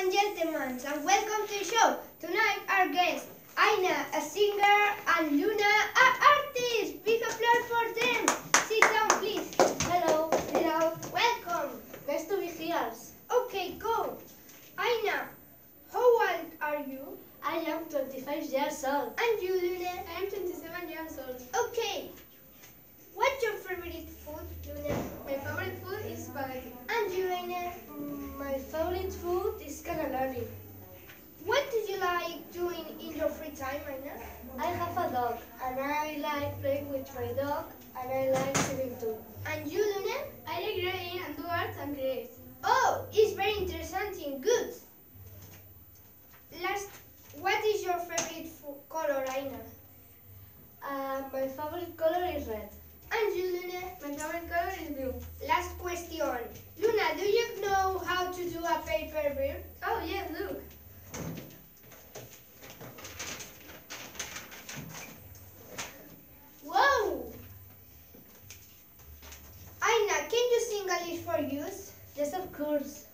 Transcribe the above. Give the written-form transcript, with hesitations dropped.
and gentlemen, and welcome to the show. Tonight our guests, Aina, a singer, and Luna, an artist. Big applause for them. Sit down, please. Hello. Hello. Welcome. Nice to be here. Okay, go. Aina, how old are you? I am 25 years old. And you, Luna? I am 27 years old. Okay. What's your favorite food, Luna? My favorite food is spaghetti. And you, Aina? My favorite food is cannelloni. What do you like doing in your free time, Aina? I have a dog and I like playing with my dog and I like swimming too. And you, Luna? I like drawing and do art and create. Oh, it's very interesting. Good. Last, what is your favorite color, Aina? My favorite color is red. And you, Luna? My favorite color is blue. Last question. Luna, do you know how to do a paper bird? Oh yes, look. Whoa! Aina, can you sing a list for us? Yes, of course.